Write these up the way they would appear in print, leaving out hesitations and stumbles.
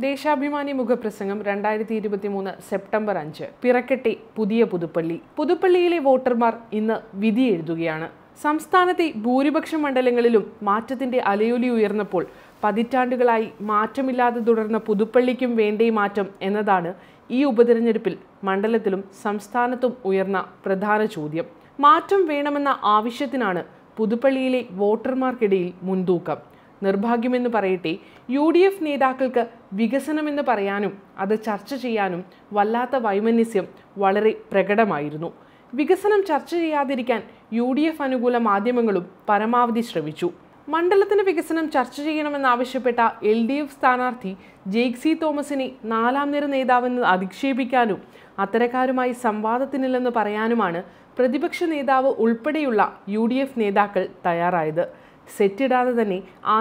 ദേശാഭിമാനി മുഖപ്രസംഗം 2023 സെപ്റ്റംബർ 5. പിറക്കട്ടെ പുതിയ പുതുപ്പള്ളി. പുതുപ്പള്ളിയിലെ വോട്ടർമാർ ഇന്ന് വിധി എഴുതുകയാണ്. സംസ്ഥാനത്തെ ഭൂരിപക്ഷ മണ്ഡലങ്ങളിലും മാറ്റത്തിന്റെ അലയൊലി ഉയർന്നപ്പോൾ പതിറ്റാണ്ടുകളായി മാറ്റമില്ലാതെ തുടർന്ന പുതുപ്പള്ളിക്കും വേണ്ടേ മാറ്റം എന്നതാണ് ഈ ഉപതെരഞ്ഞെടുപ്പിൽ മണ്ഡലത്തിലും സംസ്ഥാനത്തും ഉയർന്ന പ്രധാന ചോദ്യം. മാറ്റം വേണമെന്ന ആവശ്യത്തിനാണ് പുതുപ്പള്ളിയിലെ വോട്ടർമാർക്കിടയിൽ മുൻതൂക്കം. നിർഭാഗ്യമെന്ന് പറയട്ടെ, UDF നേതാക്കൾക്ക് വികസനമെന്ന് പറയാനും അത് ചർച്ച ചെയ്യാനും വല്ലാത്ത വൈമനസ്യം വളരെ പ്രകടമായിരുന്നു. വികസനം ചർച്ച ചെയ്യാതിരിക്കാൻ UDF അനുകൂല മാധ്യമങ്ങളും പരമാവധി ശ്രമിച്ചു. മണ്ഡലത്തിന് വികസനം ചർച്ച ചെയ്യണമെന്നാവശ്യപ്പെട്ട LDF സ്ഥാനാർത്ഥി ജെയ്ക്സി തോമസിനെ നാലാം നിര നേതാവെന്ന് അധിക്ഷേപിക്കാനും അത്തരക്കാരുമായി സംവാദത്തിനില്ലെന്ന് പറയാനുമാണ് പ്രതിപക്ഷ നേതാവ് ഉൾപ്പെടെയുള്ള UDF നേതാക്കൾ തയ്യാറായത്. സെറ്റിടാതെ തന്നെ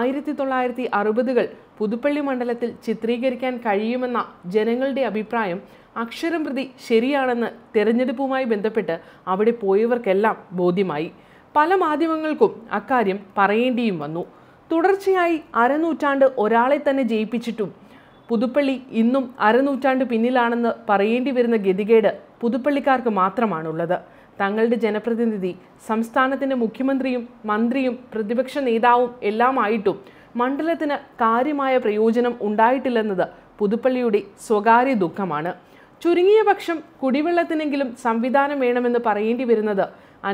1960കൾ പുതുപ്പള്ളി മണ്ഡലത്തിൽ ചിത്രീകരിക്കാൻ കഴിയുമെന്ന ജനങ്ങളുടെ അഭിപ്രായം അക്ഷരം പ്രതി ശരിയാണെന്ന് തെരഞ്ഞെടുപ്പുമായി ബന്ധപ്പെട്ട് അവിടെ പോയവർക്കെല്ലാം ബോധ്യമായി. പല മാധ്യമങ്ങൾക്കും അക്കാര്യം പറയേണ്ടിയും വന്നു. തുടർച്ചയായി അരനൂറ്റാണ്ട് ഒരാളെ തന്നെ ജയിപ്പിച്ചിട്ടും പുതുപ്പള്ളി ഇന്നും അരനൂറ്റാണ്ട് പിന്നിലാണെന്ന് പറയേണ്ടി വരുന്ന ഗതികേട് പുതുപ്പള്ളിക്കാർക്ക് മാത്രമാണുള്ളത്. തങ്ങളുടെ ജനപ്രതിനിധി സംസ്ഥാനത്തിൻ്റെ മുഖ്യമന്ത്രിയും മന്ത്രിയും പ്രതിപക്ഷ നേതാവും എല്ലാമായിട്ടും മണ്ഡലത്തിന് കാര്യമായ പ്രയോജനം ഉണ്ടായിട്ടില്ലെന്നത് പുതുപ്പള്ളിയുടെ സ്വകാര്യ ദുഃഖമാണ്. ചുരുങ്ങിയ പക്ഷം കുടിവെള്ളത്തിനെങ്കിലും സംവിധാനം വേണമെന്ന് പറയേണ്ടി വരുന്നത്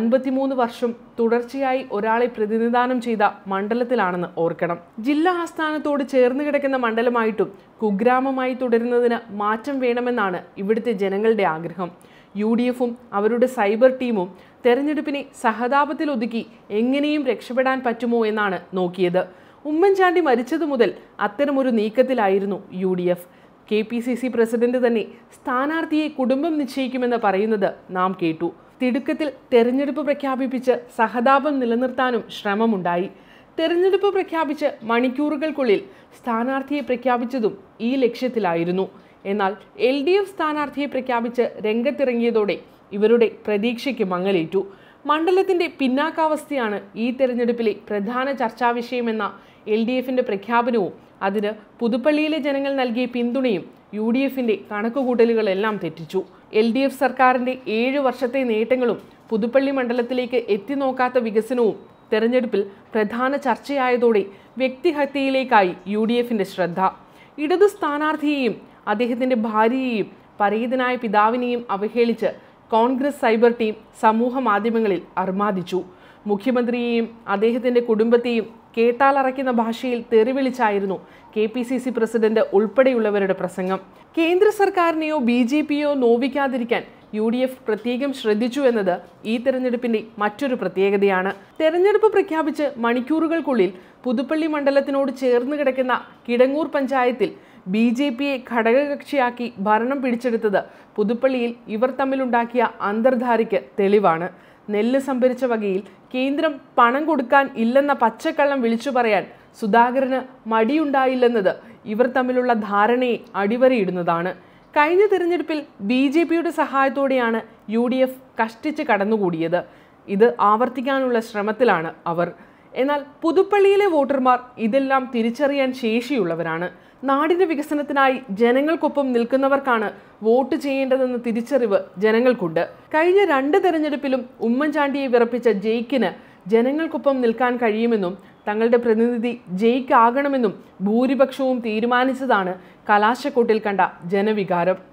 53 വർഷം തുടർച്ചയായി ഒരാളെ പ്രതിനിധാനം ചെയ്ത മണ്ഡലത്തിലാണെന്ന് ഓർക്കണം. ജില്ലാ ആസ്ഥാനത്തോട് ചേർന്ന് കിടക്കുന്ന മണ്ഡലമായിട്ടും കുഗ്രാമമായി തുടരുന്നതിന് മാറ്റം വേണമെന്നാണ് ഇവിടുത്തെ ജനങ്ങളുടെ ആഗ്രഹം. UDFും അവരുടെ സൈബർ ടീമും തെരഞ്ഞെടുപ്പിനെ സഹതാപത്തിലൊതുക്കി എങ്ങനെയും രക്ഷപ്പെടാൻ പറ്റുമോ എന്നാണ് നോക്കിയത്. ഉമ്മൻചാണ്ടി മരിച്ചതു മുതൽ അത്തരമൊരു നീക്കത്തിലായിരുന്നു UDF. KPCC പ്രസിഡന്റ് തന്നെ സ്ഥാനാർത്ഥിയെ കുടുംബം നിശ്ചയിക്കുമെന്ന് പറയുന്നത് നാം കേട്ടു. തിടുക്കത്തിൽ തെരഞ്ഞെടുപ്പ് പ്രഖ്യാപിപ്പിച്ച് സഹതാപം നിലനിർത്താനും ശ്രമമുണ്ടായി. തെരഞ്ഞെടുപ്പ് പ്രഖ്യാപിച്ച് മണിക്കൂറുകൾക്കുള്ളിൽ സ്ഥാനാർത്ഥിയെ പ്രഖ്യാപിച്ചതും ഈ ലക്ഷ്യത്തിലായിരുന്നു. എന്നാൽ LDF സ്ഥാനാർത്ഥിയെ പ്രഖ്യാപിച്ച് രംഗത്തിറങ്ങിയതോടെ ഇവരുടെ പ്രതീക്ഷയ്ക്ക് മങ്ങലേറ്റു. മണ്ഡലത്തിന്റെ പിന്നാക്കാവസ്ഥയാണ് ഈ തെരഞ്ഞെടുപ്പിലെ പ്രധാന ചർച്ചാ വിഷയമെന്ന LDFന്റെ പ്രഖ്യാപനവും അതിന് പുതുപ്പള്ളിയിലെ ജനങ്ങൾ നൽകിയ പിന്തുണയും UDFന്റെ കണക്കുകൂട്ടലുകളെല്ലാം തെറ്റിച്ചു. LDF സർക്കാരിന്റെ 7 വർഷത്തെ നേട്ടങ്ങളും പുതുപ്പള്ളി മണ്ഡലത്തിലേക്ക് എത്തി നോക്കാത്ത വികസനവും തെരഞ്ഞെടുപ്പിൽ പ്രധാന ചർച്ചയായതോടെ വ്യക്തിഹത്യയിലേക്കായി UDFന്റെ ശ്രദ്ധ. ഇടതു സ്ഥാനാർത്ഥിയെയും അദ്ദേഹത്തിൻ്റെ ഭാര്യയെയും പരേതനായ പിതാവിനെയും അവഹേളിച്ച് കോൺഗ്രസ് സൈബർ ടീം സമൂഹ മാധ്യമങ്ങളിൽ അർമാദിച്ചു. മുഖ്യമന്ത്രിയെയും അദ്ദേഹത്തിൻ്റെ കുടുംബത്തെയും കേട്ടാലറയ്ക്കുന്ന ഭാഷയിൽ തെറിവിളിച്ചായിരുന്നു KPCC പ്രസിഡന്റ് ഉൾപ്പെടെയുള്ളവരുടെ പ്രസംഗം. കേന്ദ്ര സർക്കാരിനെയോ BJPയോ നോവിക്കാതിരിക്കാൻ UDF പ്രത്യേകം ശ്രദ്ധിച്ചു എന്നത് ഈ തെരഞ്ഞെടുപ്പിന്റെ മറ്റൊരു പ്രത്യേകതയാണ്. തെരഞ്ഞെടുപ്പ് പ്രഖ്യാപിച്ച് മണിക്കൂറുകൾക്കുള്ളിൽ പുതുപ്പള്ളി മണ്ഡലത്തിനോട് ചേർന്ന് കിടക്കുന്ന കിടങ്ങൂർ പഞ്ചായത്തിൽ BJPയെ ഘടകകക്ഷിയാക്കി ഭരണം പിടിച്ചെടുത്തത് പുതുപ്പള്ളിയിൽ ഇവർ തമ്മിലുണ്ടാക്കിയ അന്തർധാരയ്ക്ക് തെളിവാണ്. നെല്ല് സംഭരിച്ച വകയിൽ കേന്ദ്രം പണം കൊടുക്കാൻ ഇല്ലെന്ന പച്ചക്കള്ളം വിളിച്ചു പറയാൻ സുധാകരന് മടിയുണ്ടായില്ലെന്നത് ഇവർ തമ്മിലുള്ള ധാരണയെ അടിവരയിടുന്നതാണ്. കഴിഞ്ഞ തിരഞ്ഞെടുപ്പിൽ BJPയുടെ സഹായത്തോടെയാണ് UDF കഷ്ടിച്ച് കടന്നുകൂടിയത്. ഇത് ആവർത്തിക്കാനുള്ള ശ്രമത്തിലാണ് അവർ. എന്നാൽ പുതുപ്പള്ളിയിലെ വോട്ടർമാർ ഇതെല്ലാം തിരിച്ചറിയാൻ ശേഷിയുള്ളവരാണ്. നാടിന്റെ വികസനത്തിനായി ജനങ്ങൾക്കൊപ്പം നിൽക്കുന്നവർക്കാണ് വോട്ട് ചെയ്യേണ്ടതെന്ന തിരിച്ചറിവ് ജനങ്ങൾക്കുണ്ട്. കഴിഞ്ഞ 2 തെരഞ്ഞെടുപ്പിലും ഉമ്മൻചാണ്ടിയെ വിറപ്പിച്ച ജെയ്ക്കിന് ജനങ്ങൾക്കൊപ്പം നിൽക്കാൻ കഴിയുമെന്നും തങ്ങളുടെ പ്രതിനിധി ജെയ്ക്ക് ആകണമെന്നും ഭൂരിപക്ഷവും തീരുമാനിച്ചതാണ് കലാശക്കൊട്ടിൽ കണ്ട ജനവികാരം.